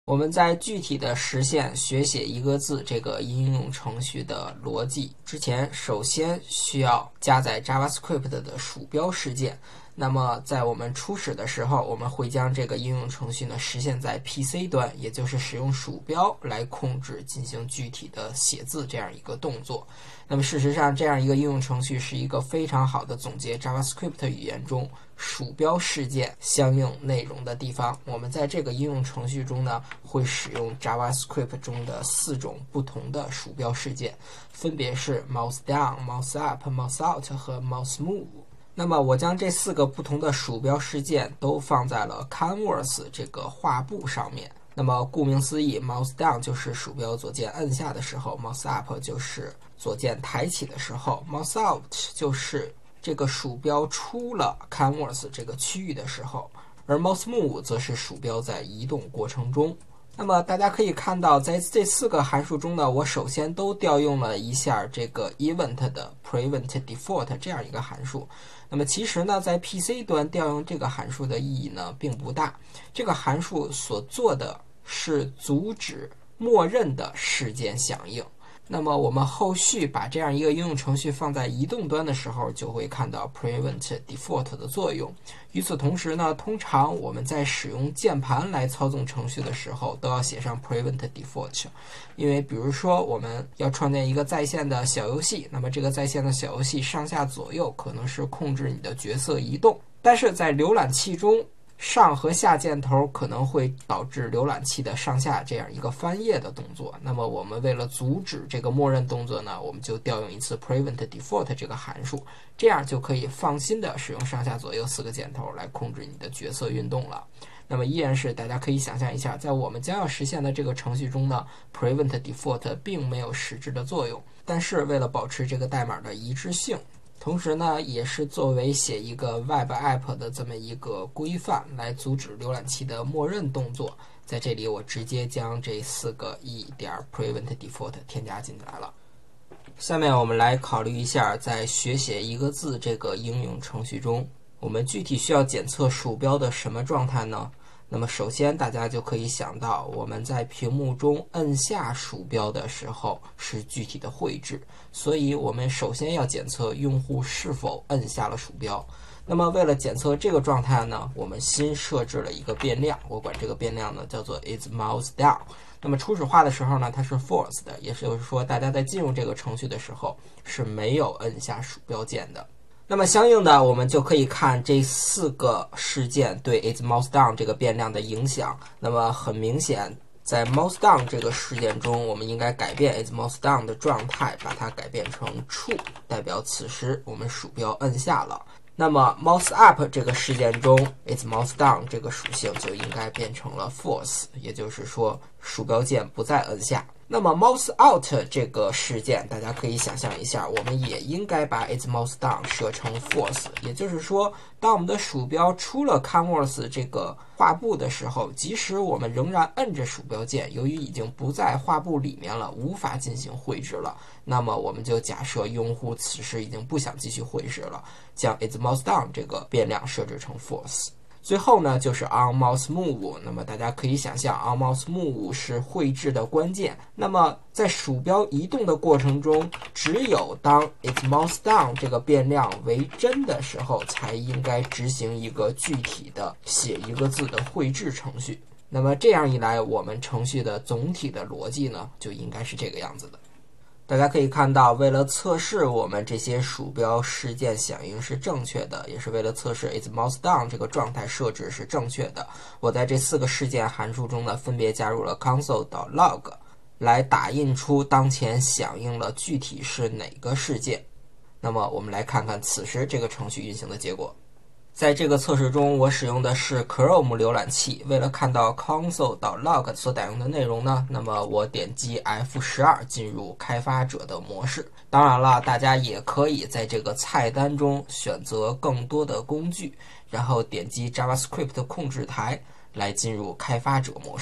我们在具体的实现学写一个字这个应用程序的逻辑之前，首先需要加载 JavaScript 的鼠标事件。那么在我们初始的时候，我们会将这个应用程序呢实现在 PC 端，也就是使用鼠标来控制进行具体的写字这样一个动作。那么事实上，这样一个应用程序是一个非常好的总结 JavaScript 语言中鼠标事件相应内容的地方。我们在这个应用程序中呢，会使用 JavaScript 中的4种不同的鼠标事件，分别是 mouse down、mouse up、mouse out 和 mouse move。那么我将这4个不同的鼠标事件都放在了 Canvas 这个画布上面。那么顾名思义 ，mouse down 就是鼠标左键按下的时候 ，mouse up 就是左键抬起的时候 ，mouse out 就是这个鼠标出了 Canvas 这个区域的时候，而 mouse move 则是鼠标在移动过程中。那么大家可以看到，在这4个函数中呢，我首先都调用了一下这个 event 的 prevent default 这样一个函数。那么其实呢，在 PC 端调用这个函数的意义呢并不大。这个函数所做的是阻止默认的事件响应。那么我们后续把这样一个应用程序放在移动端的时候，就会看到 prevent default 的作用。与此同时呢，通常我们在使用键盘来操纵程序的时候，都要写上 prevent default。因为比如说我们要创建一个在线的小游戏，那么这个在线的小游戏上下左右可能是控制你的角色移动，但是在浏览器中，上和下箭头可能会导致浏览器的上下这样一个翻页的动作。那么我们为了阻止这个默认动作呢，我们就调用一次 prevent default 这个函数，这样就可以放心的使用上下左右4个箭头来控制你的角色运动了。那么依然是大家可以想象一下，在我们将要实现的这个程序中呢， prevent default 并没有实质的作用，但是为了保持这个代码的一致性，同时呢，也是作为写一个 Web App 的这么一个规范，来阻止浏览器的默认动作。在这里，我直接将这4个 e.prevent default 添加进来了。下面我们来考虑一下，在学写一个字这个应用程序中，我们具体需要检测鼠标的什么状态呢？那么首先大家就可以想到，我们在屏幕中摁下鼠标的时候是具体的绘制，所以我们首先要检测用户是否摁下了鼠标。那么为了检测这个状态呢，我们新设置了一个变量，我管这个变量呢叫做 isMouseDown。那么初始化的时候呢，它是 false 的，也就是说大家在进入这个程序的时候是没有摁下鼠标键的。那么相应的，我们就可以看这4个事件对 isMouseDown 这个变量的影响。那么很明显，在 mouseDown 这个事件中，我们应该改变 isMouseDown 的状态，把它改变成 true， 代表此时我们鼠标摁下了。那么 mouse up 这个事件中 isMouseDown 这个属性就应该变成了 false， 也就是说鼠标键不再摁下。那么 mouse out 这个事件，大家可以想象一下，我们也应该把 isMouseDown 设成 false， 也就是说，当我们的鼠标出了 Canvas 这个画布的时候，即使我们仍然摁着鼠标键，由于已经不在画布里面了，无法进行绘制了，那么我们就假设用户此时已经不想继续绘制了，将 isMouseDown 这个变量设置成 false。最后呢，就是 onMouseMove。那么大家可以想象 onMouseMove 是绘制的关键。那么在鼠标移动的过程中，只有当 isMouseDown 这个变量为真的时候，才应该执行一个具体的写一个字的绘制程序。那么这样一来，我们程序的总体的逻辑呢，就应该是这个样子的。大家可以看到，为了测试我们这些鼠标事件响应是正确的，也是为了测试 isMouseDown 这个状态设置是正确的，我在这4个事件函数中呢，分别加入了 console.log 来打印出当前响应了具体是哪个事件。那么我们来看看此时这个程序运行的结果。在这个测试中，我使用的是 Chrome 浏览器。为了看到 console.log 所打用的内容呢，那么我点击 F12 进入开发者的模式。当然了，大家也可以在这个菜单中选择更多的工具，然后点击 JavaScript 控制台来进入开发者模式。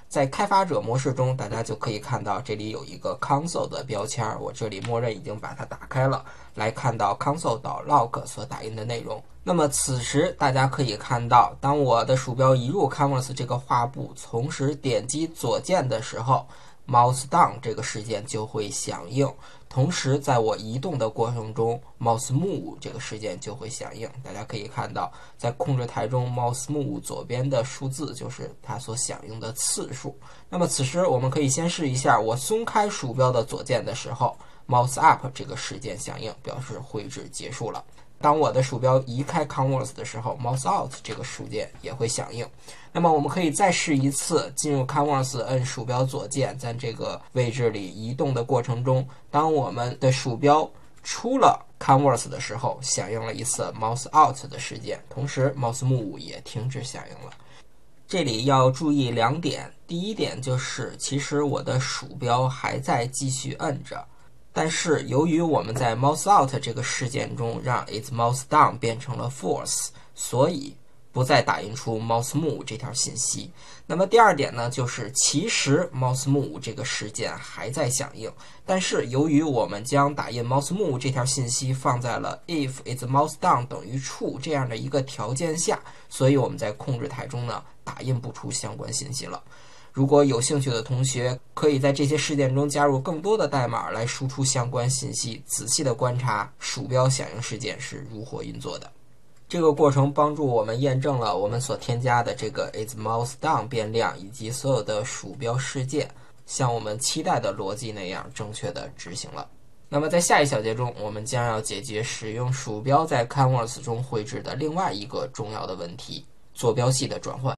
在开发者模式中，大家就可以看到这里有一个 console 的标签，我这里默认已经把它打开了，来看到 console.log 所打印的内容。那么此时大家可以看到，当我的鼠标移入 Canvas 这个画布，同时点击左键的时候， mouse down 这个事件就会响应，同时在我移动的过程中 mouse move 这个事件就会响应。大家可以看到，在控制台中 mouse move 左边的数字就是它所响应的次数。那么此时我们可以先试一下，我松开鼠标的左键的时候， mouse up 这个事件响应，表示绘制结束了。当我的鼠标移开 Canvas 的时候， mouse out 这个事件也会响应。那么我们可以再试一次，进入 Canvas 按鼠标左键，在这个位置里移动的过程中，当我们的鼠标出了 Canvas 的时候，响应了一次 mouse out 的事件，同时 mouse move 也停止响应了。这里要注意2点，第一点就是其实我的鼠标还在继续摁着，但是由于我们在 mouse out 这个事件中让 its mouse down 变成了 false， 所以不再打印出 mouse move 这条信息。那么第二点呢，就是其实 mouse move 这个事件还在响应，但是由于我们将打印 mouse move 这条信息放在了 if its mouse down 等于 true 这样的一个条件下，所以我们在控制台中呢打印不出相关信息了。如果有兴趣的同学，可以在这些事件中加入更多的代码来输出相关信息，仔细的观察鼠标响应事件是如何运作的。这个过程帮助我们验证了我们所添加的这个 its mouse down 变量以及所有的鼠标事件像我们期待的逻辑那样正确的执行了。那么在下一小节中，我们将要解决使用鼠标在 Canvas 中绘制的另外一个重要的问题，坐标系的转换。